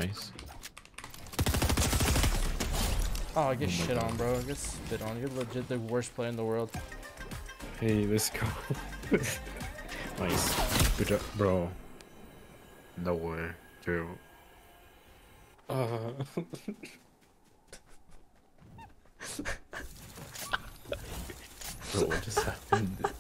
Nice. Oh, I get Oh my shit God. on, bro. I get spit on. You're legit the worst player in the world. Hey, let's go. Nice. Good job, bro. No way, dude. Bro, what just happened?